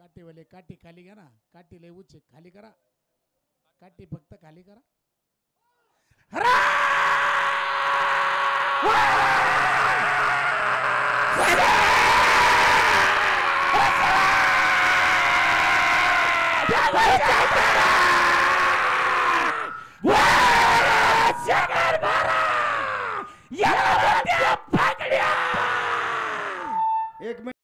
काठीवाले काठी खाली घ्या ना, काठी लय उच्च खाली करा, काठी फक्त खाली करा.